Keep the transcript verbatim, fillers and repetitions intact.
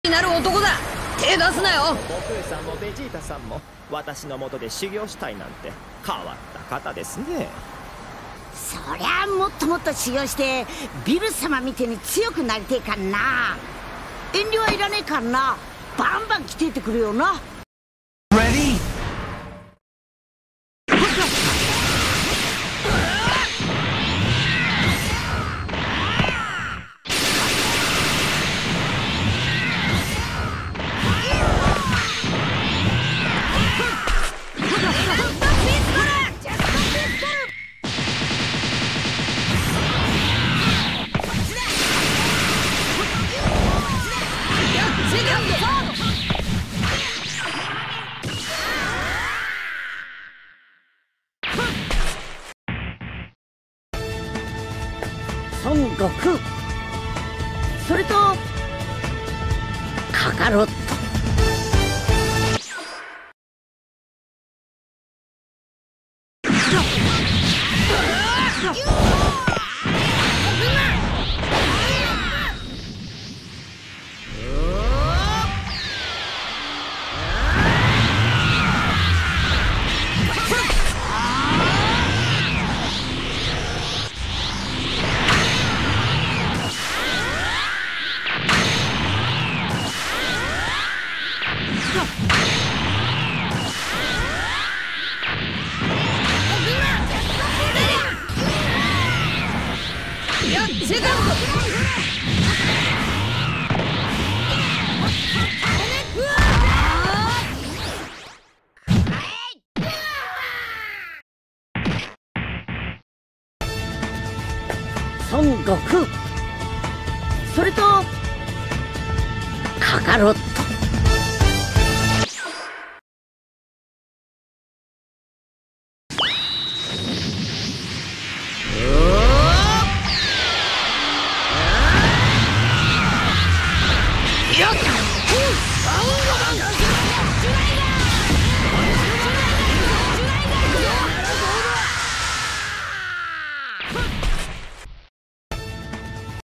になる男だ。手出すなよ。 悟空さんもベジータさんも私の下で修行したいなんて変わった方ですね。 そりゃあもっともっと修行してビル様みてえに強くなりてえかんな。遠慮はいらねえかんな。バンバン来てってくれよな。 Ready? 孫悟空、それとカカロット。孫悟空、それとカカロット。よっ